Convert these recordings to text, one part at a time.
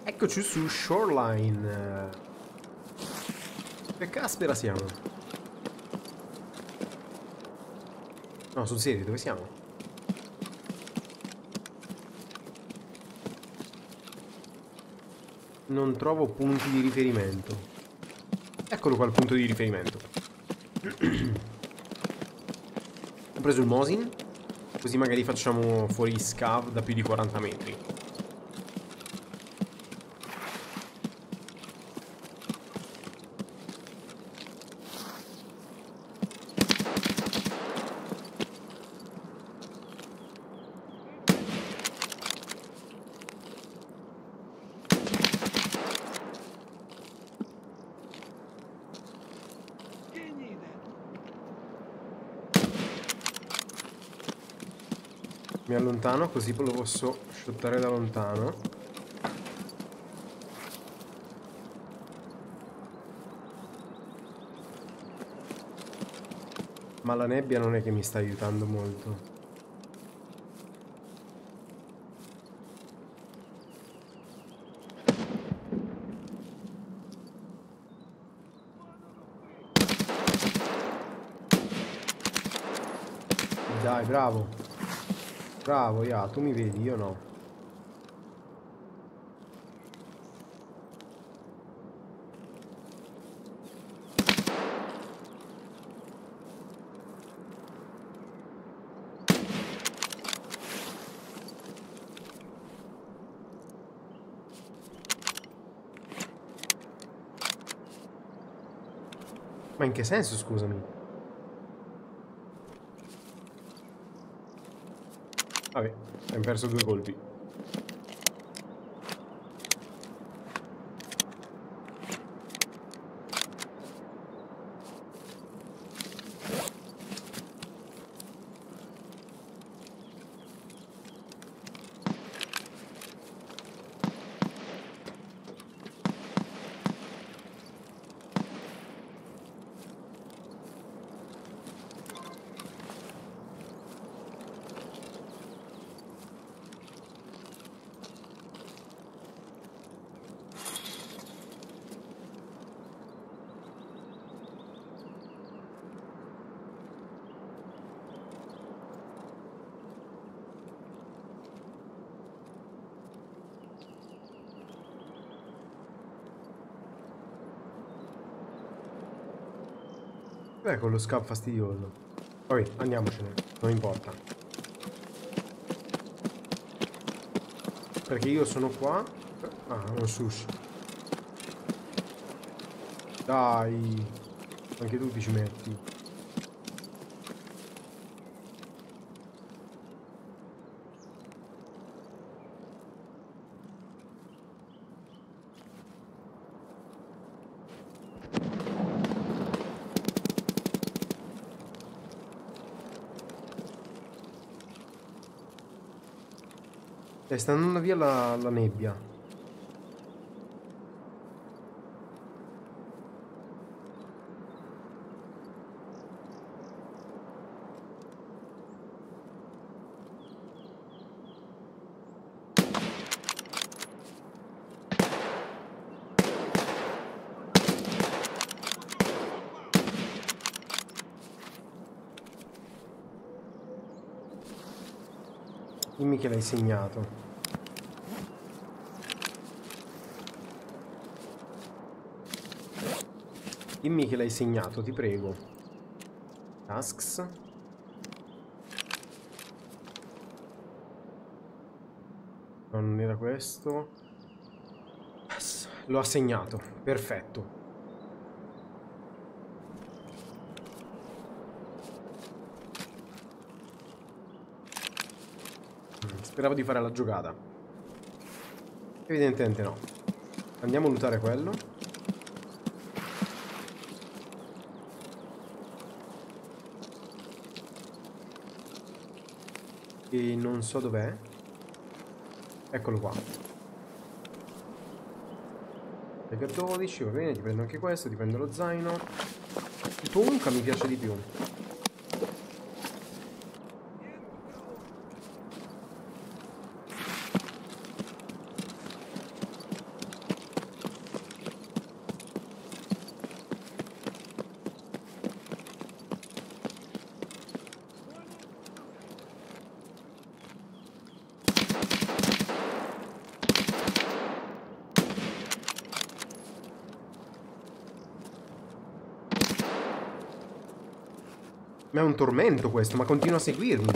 Eccoci su Shoreline. Che caspera siamo? No, sul serio, dove siamo? Non trovo punti di riferimento. Eccolo qua il punto di riferimento. Ho preso il Mosin, così magari facciamo fuori scav da più di 40 metri. Mi allontano così lo posso shottare da lontano. Ma la nebbia non è che mi sta aiutando molto. Dai, bravo. Bravo, ya, tu mi vedi, io no. Ma in che senso, scusami? Vabbè, abbiamo perso 2 colpi. Ecco lo scav fastidioso. Vabbè, andiamocene, non importa. Perché io sono qua. Ah, uno sushi. Dai. Anche tu ti ci metti. Sta andando via la nebbia. Dimmi che l'hai segnato. Dimmi che l'hai segnato, ti prego. Tasks. No, non era questo. Yes, l'ho assegnato. Perfetto. Speravo di fare la giocata. Evidentemente no. Andiamo a lootare quello. E non so dov'è. Eccolo qua. Tiger 12, va bene, ti prendo anche questo, ti prendo lo zaino. Il tuo Unca mi piace di più. Ma è un tormento questo, ma continua a seguirmi.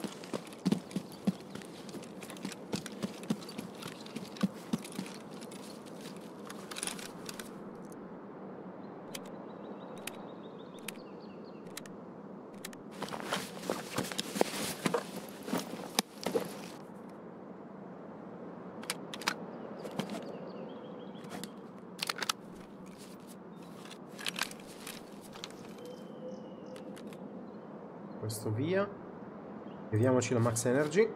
Questo via. Beviamoci la Max Energy.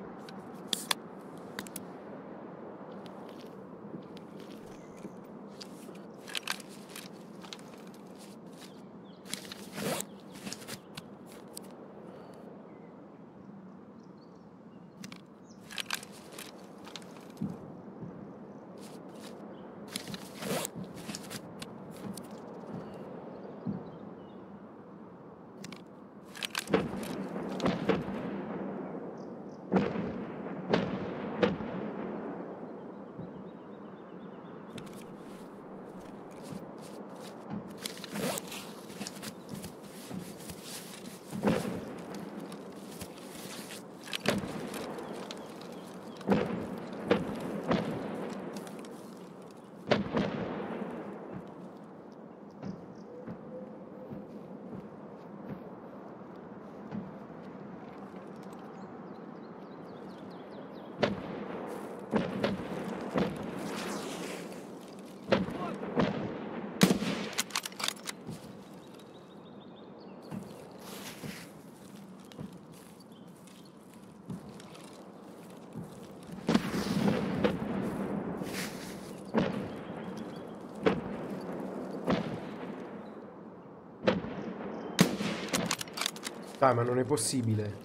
Dai, ma non è possibile.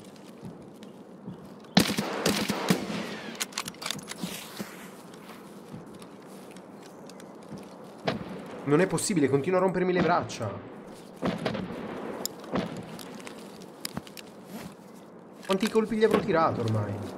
Non è possibile, continua a rompermi le braccia. Quanti colpi gli avrò tirato ormai?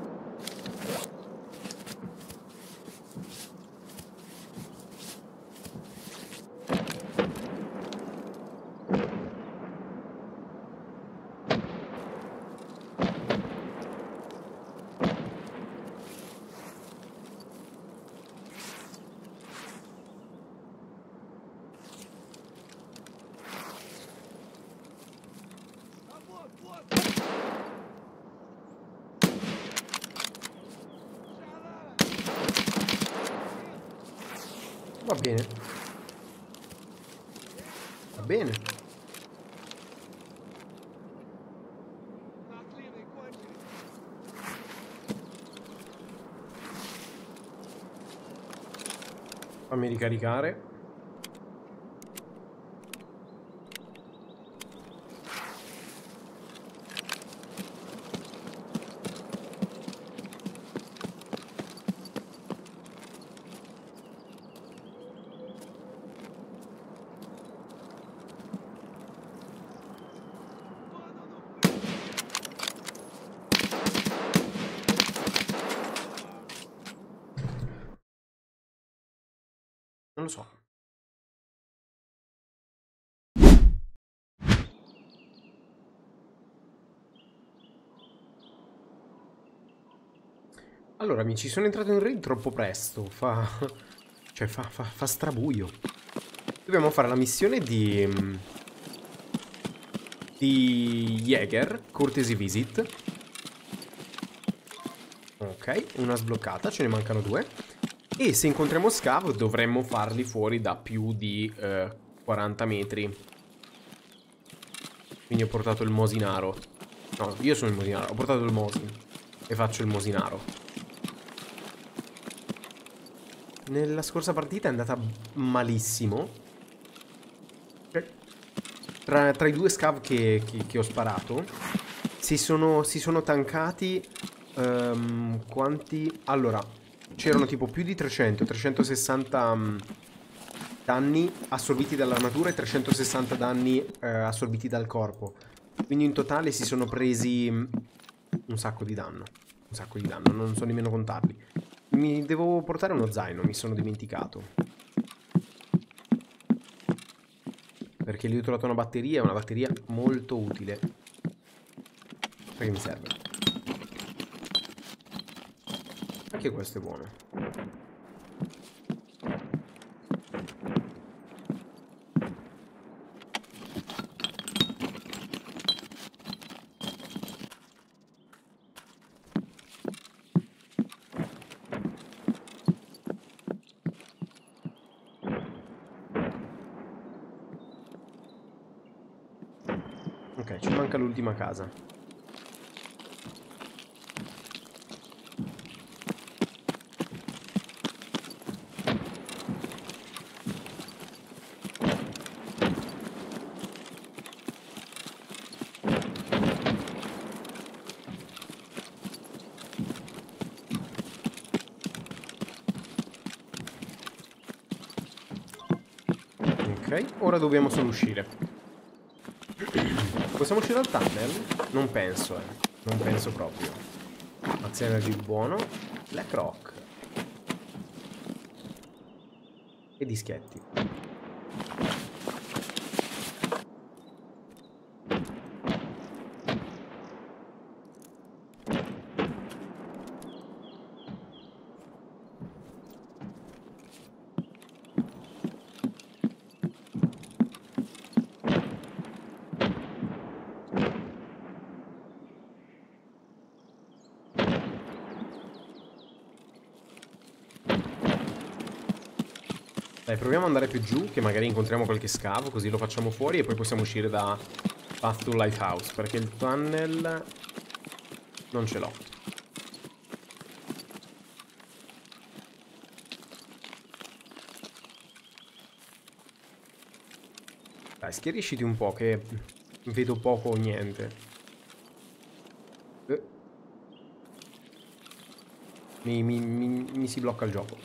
Va bene. Va bene. Fammi ricaricare. Non lo so. Allora, amici, sono entrato in raid troppo presto. Cioè, fa strabuio. Dobbiamo fare la missione di Jäger, Courtesy Visit. Ok, una sbloccata, ce ne mancano 2. E se incontriamo scav dovremmo farli fuori da più di 40 metri. Quindi ho portato il mosinaro. No, io sono il mosinaro, ho portato il mosin. E faccio il mosinaro. Nella scorsa partita è andata malissimo. Tra i 2 scav che ho sparato si sono tankati. Quanti? Allora, c'erano tipo più di 360 danni assorbiti dall'armatura e 360 danni assorbiti dal corpo. Quindi in totale si sono presi un sacco di danno. Un sacco di danno, non so nemmeno contarli. Mi devo portare uno zaino, mi sono dimenticato. Perché lì ho trovato una batteria molto utile. Perché mi serve. Anche questo è buono. Ok, ci manca l'ultima casa. Ok, ora dobbiamo solo uscire. Possiamo uscire dal tunnel? Non penso, Non penso proprio. Azione di buono. Black Rock. E dischetti. Dai, proviamo ad andare più giù, che magari incontriamo qualche scavo, così lo facciamo fuori e poi possiamo uscire da Path to Lighthouse, perché il tunnel non ce l'ho. Dai, schierisciti un po', che vedo poco o niente. Mi si blocca il gioco.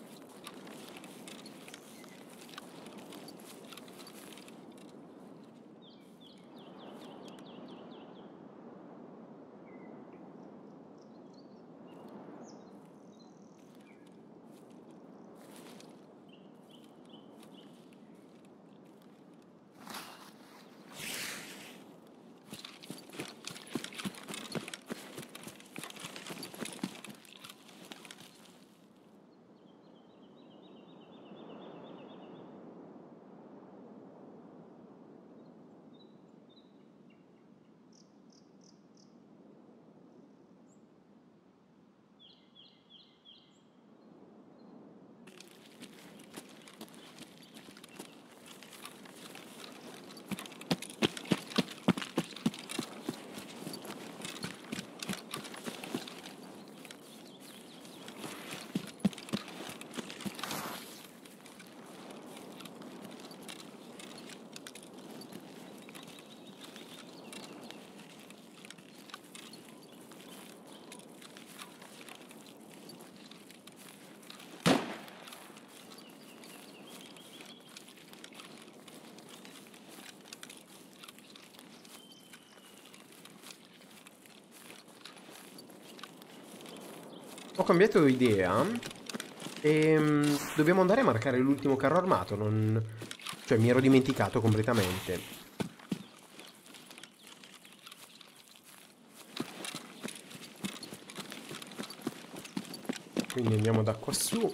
Ho cambiato idea e dobbiamo andare a marcare l'ultimo carro armato, cioè mi ero dimenticato completamente. Quindi andiamo da quassù.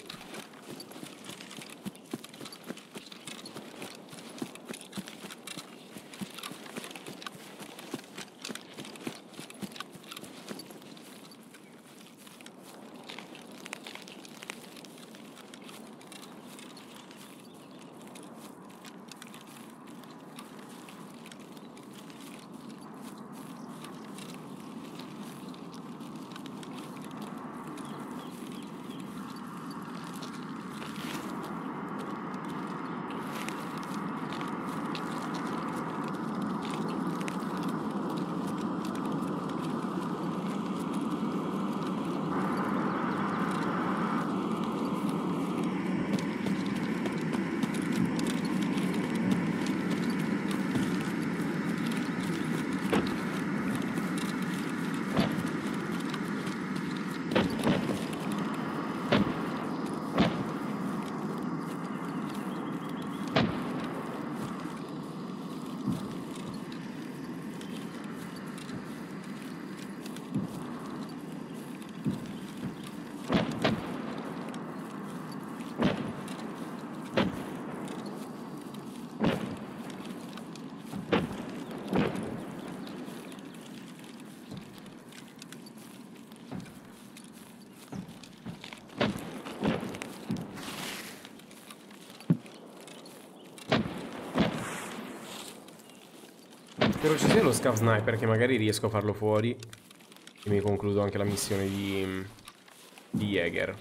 Spero ci sia lo scav sniper, che magari riesco a farlo fuori. E mi concludo anche la missione di Jäger.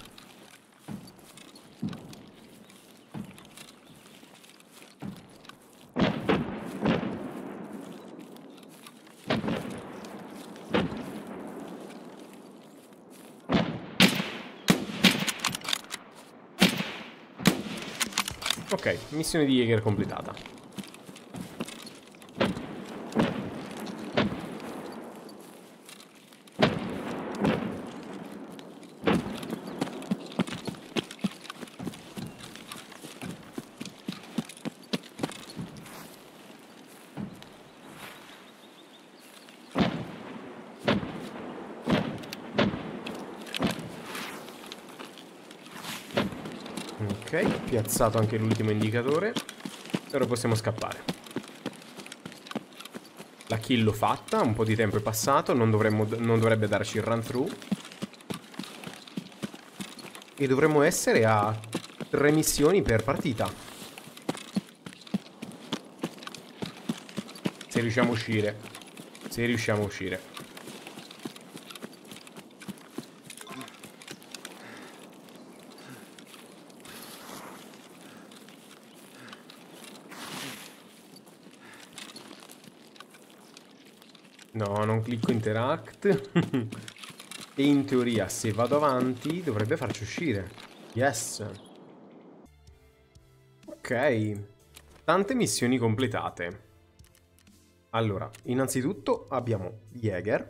Ok, missione di Jäger completata. Ok, piazzato anche l'ultimo indicatore. Ora possiamo scappare. La kill l'ho fatta, un po' di tempo è passato, non dovrebbe darci il run through. E dovremmo essere a 3 missioni per partita. Se riusciamo a uscire. Se riusciamo a uscire. No, non clicco interact. E in teoria, se vado avanti, dovrebbe farci uscire. Yes. Ok. Tante missioni completate. Allora, innanzitutto abbiamo Jäger.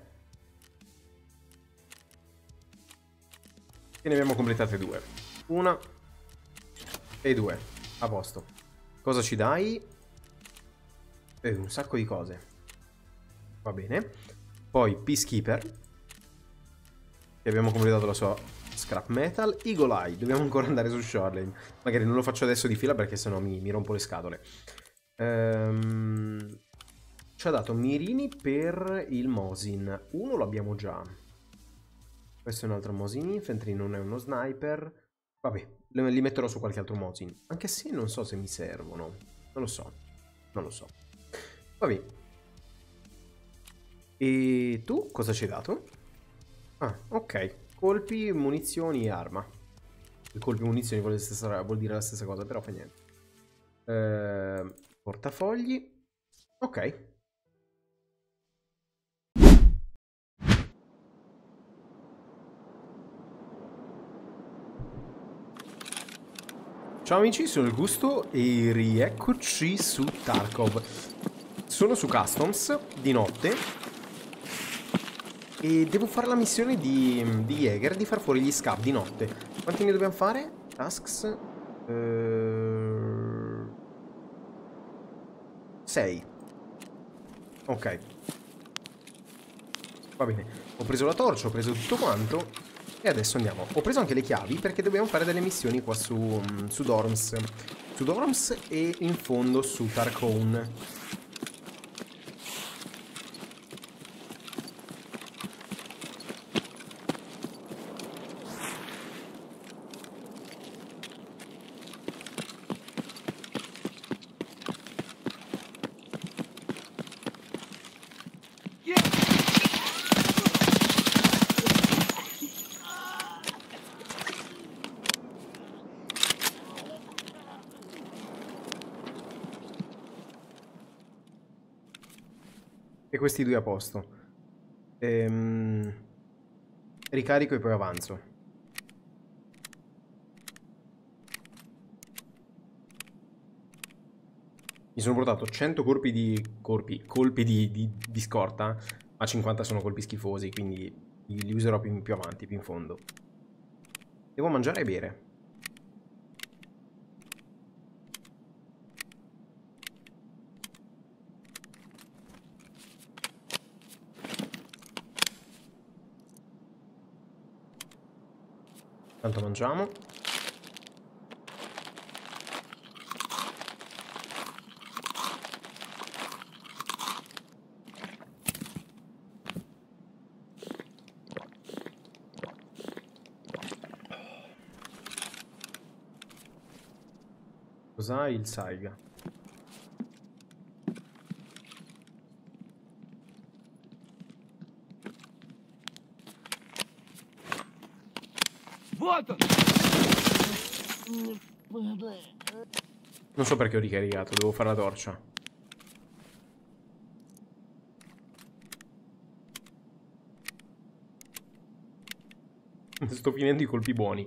E ne abbiamo completate 2. 1 e 2. A posto. Cosa ci dai? Un sacco di cose. Va bene. Poi Peacekeeper. Che abbiamo completato la sua scrap metal. Eagle Eye. Dobbiamo ancora andare su Shoreline. Magari non lo faccio adesso di fila perché sennò mi rompo le scatole. Ci ha dato mirini per il Mosin. Uno lo abbiamo già. Questo è un altro Mosin Infantry, non è uno sniper. Vabbè, li metterò su qualche altro Mosin. Anche se non so se mi servono. Non lo so. Non lo so. Vabbè. E tu cosa ci hai dato? Ah, ok. Colpi, munizioni e arma. Il colpi e munizioni vuol dire la stessa cosa, però fa niente. Portafogli. Ok. Ciao amici, sono il Gusto e rieccoci su Tarkov. Sono su Customs di notte e devo fare la missione di Jäger di far fuori gli scav di notte. Quanti ne dobbiamo fare? Tasks? 6. Ok. Va bene. Ho preso la torcia, ho preso tutto quanto e adesso andiamo. Ho preso anche le chiavi perché dobbiamo fare delle missioni qua su Dorms. Su Dorms e in fondo su Tarkone. E questi due a posto. Ricarico e poi avanzo. Mi sono portato 100 colpi di scorta, ma 50 sono colpi schifosi, quindi li userò più avanti, più in fondo. Devo mangiare e bere. Tanto mangiamo. Cos'ha il Saiga? Вот он! Non so perché ho ricaricato, devo fare la torcia. Sto finendo i colpi buoni.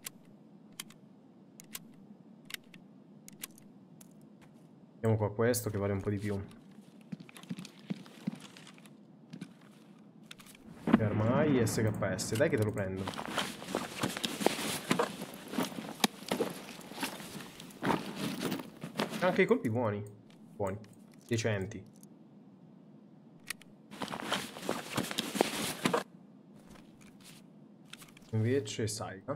Andiamo qua a questo che vale un po' di più. Armai SKS, dai che te lo prendo. Anche i colpi buoni. Buoni. Decenti. Invece Saiga.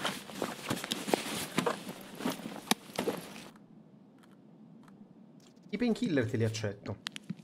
I painkiller te li accetto.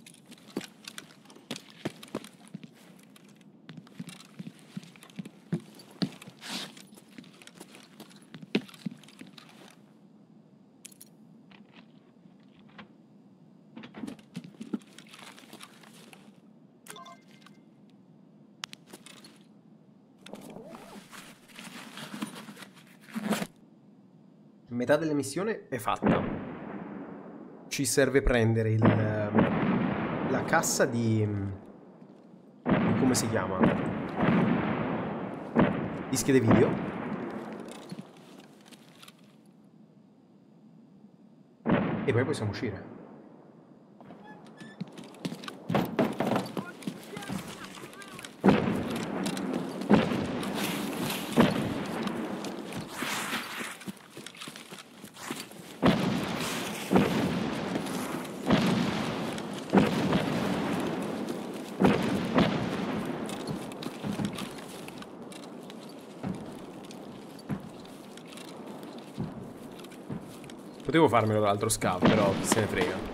Metà della missione è fatta. Ci serve prendere la cassa di come si chiama? Di schede video. E poi possiamo uscire. Potevo farmelo dall'altro scav, però chi se ne frega.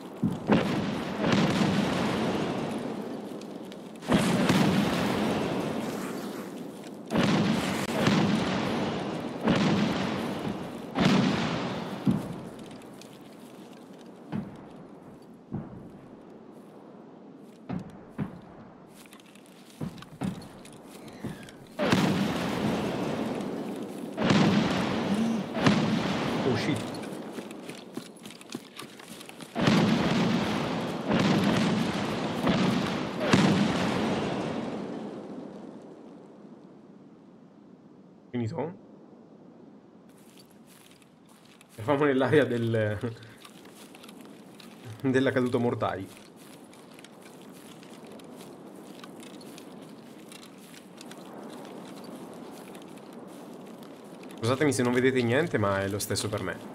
È uscito. Finito? Eravamo nell'area della caduta mortai. Scusatemi se non vedete niente, ma è lo stesso per me.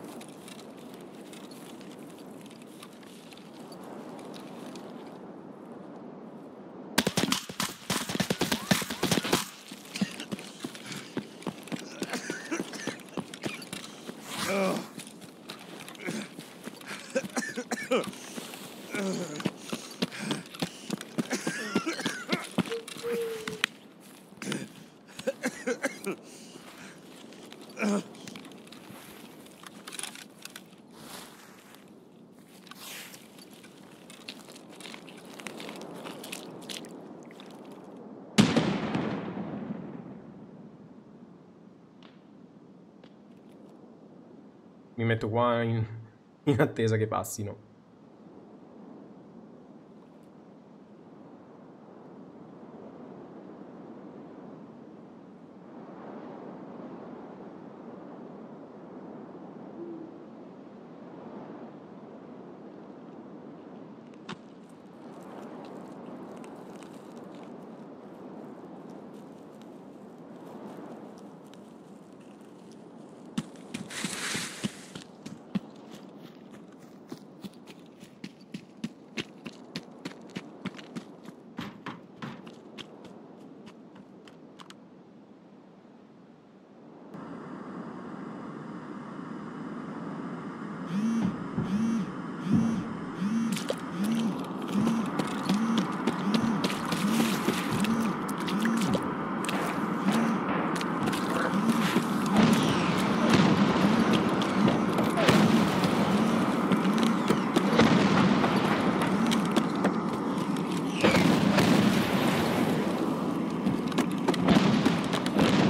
Mi metto qua in attesa che passino.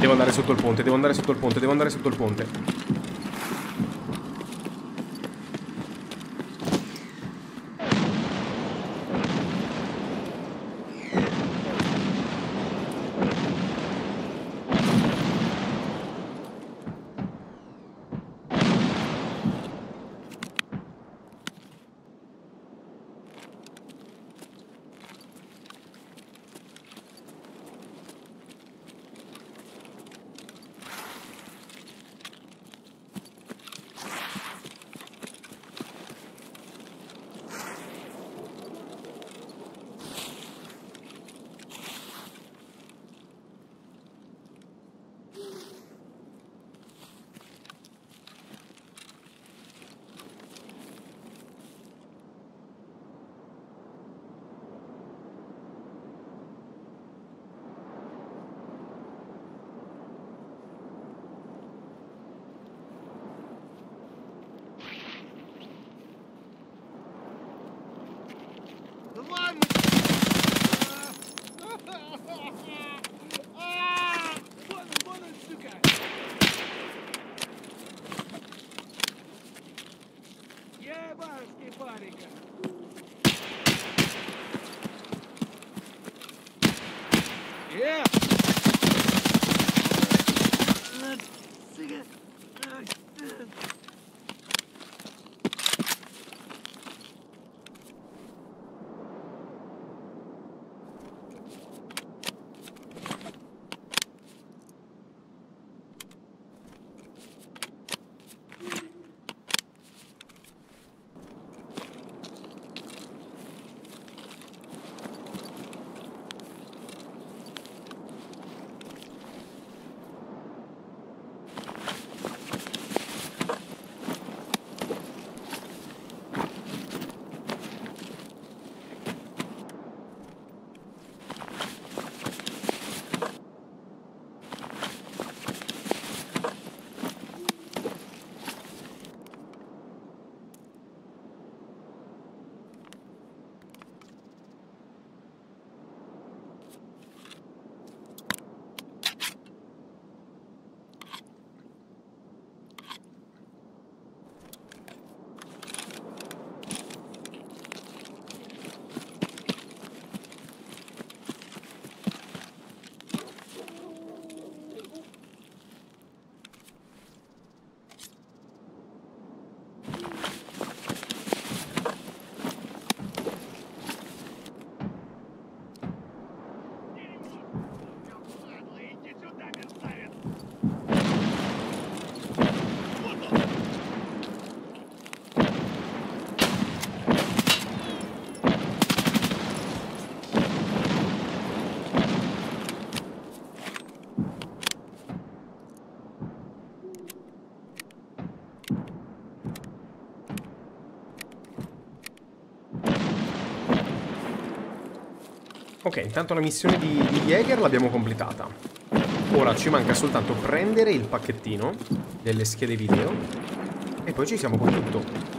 devo andare sotto il ponte, devo andare sotto il ponte, devo andare sotto il ponte. Ok, intanto la missione di Jäger l'abbiamo completata. Ora ci manca soltanto prendere il pacchettino delle schede video e poi ci siamo con tutto.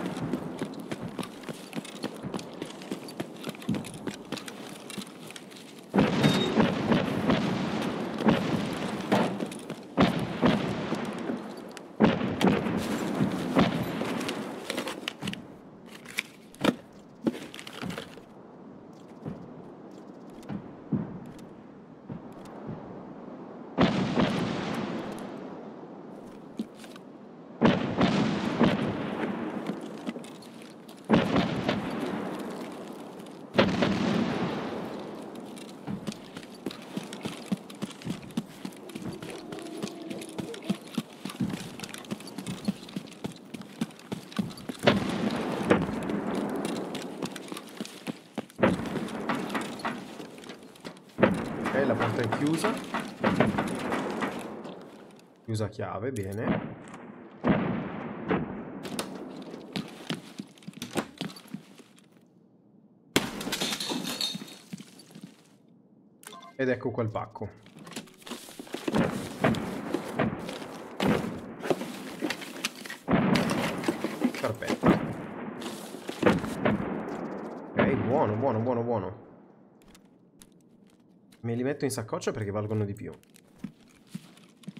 La porta è chiusa. Chiusa a chiave, bene. Ed ecco qua il pacco. Perfetto. Ok, buono, buono, buono, buono. Me li metto in saccoccia perché valgono di più.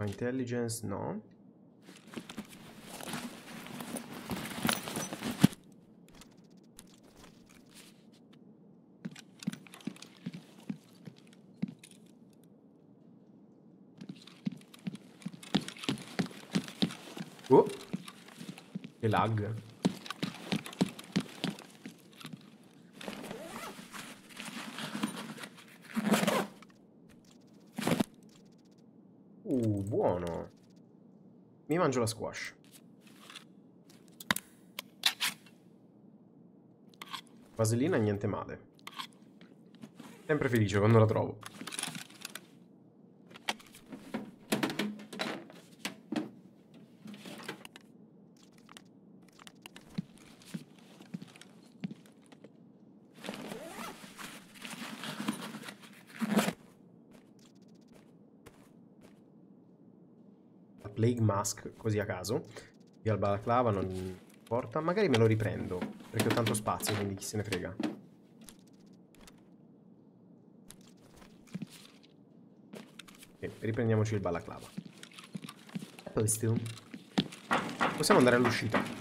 Intelligence, no. Oh, che lag. Buono. Mi mangio la squash. Vasellina, niente male. Sempre felice quando la trovo. Plague Mask, così a caso. Io al balaclava non importa. Magari me lo riprendo, perché ho tanto spazio, quindi chi se ne frega. Ok, riprendiamoci il balaclava. Possiamo andare all'uscita.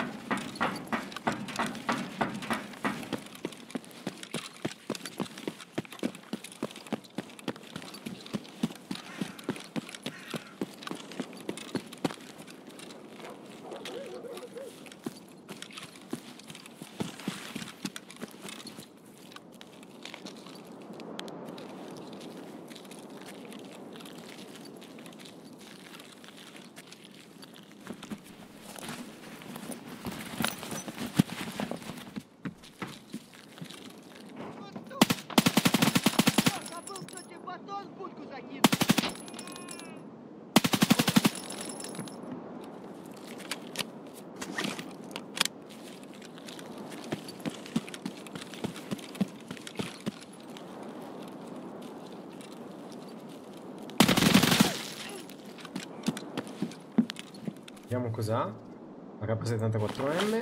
Vediamo cos'ha. La K74M.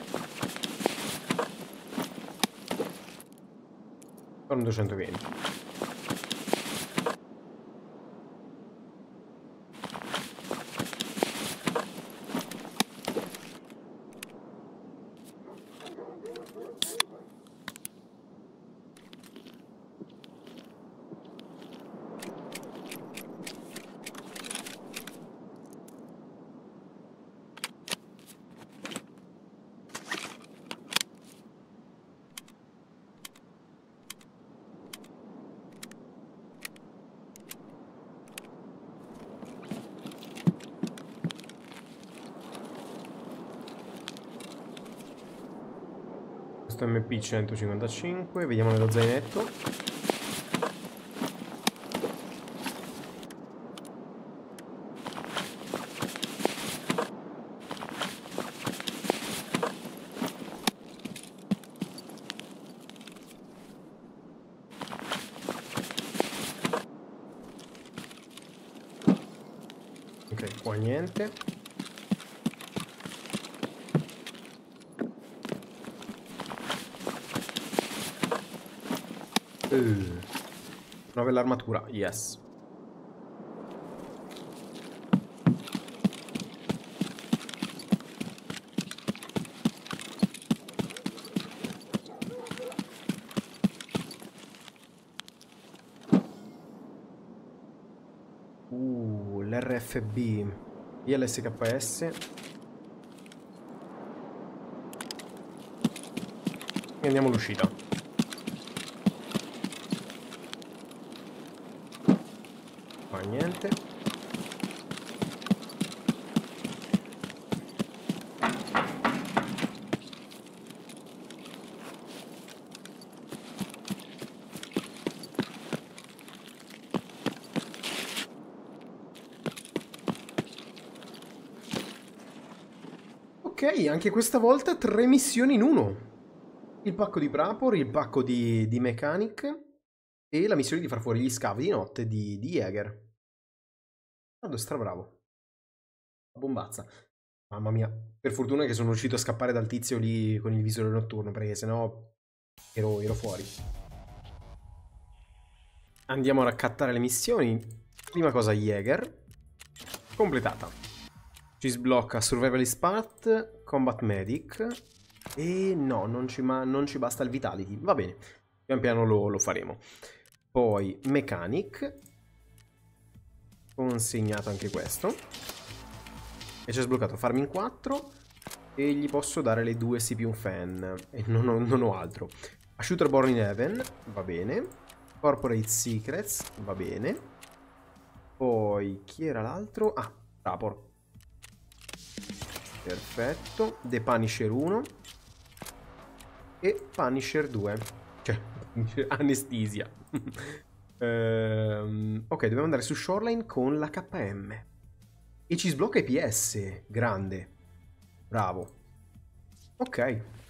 Sono 220. Questo MP 155, vediamo nello zainetto. Ok, qua niente. Una bella armatura, yes. L'RFB. ILSKS. E andiamo all'uscita. Qua niente. Ok, anche questa volta 3 missioni in uno. Il pacco di Prapor, il pacco di Mechanic e la missione di far fuori gli scavi di notte di Jäger. Guarda, strabravo. Bombazza. Mamma mia. Per fortuna che sono riuscito a scappare dal tizio lì con il visore notturno, perché sennò ero fuori. Andiamo a raccattare le missioni. Prima cosa Jäger. Completata. Ci sblocca Survivalist Part, Combat Medic. E no, non ci basta il Vitality. Va bene, pian piano lo faremo. Poi Mechanic. Consegnato anche questo. E ci ha sbloccato Farming 4. E gli posso dare le 2 CPU Fan. E non ho altro. A Shooter Born in Heaven, va bene. Corporate Secrets, va bene. Poi, chi era l'altro? Ah, Rapor. Perfetto. The Punisher 1. E Punisher 2. Cioè, Anestesia. Ok, dobbiamo andare su Shoreline con la KM. E ci sblocca i PS. Grande. Bravo. Ok.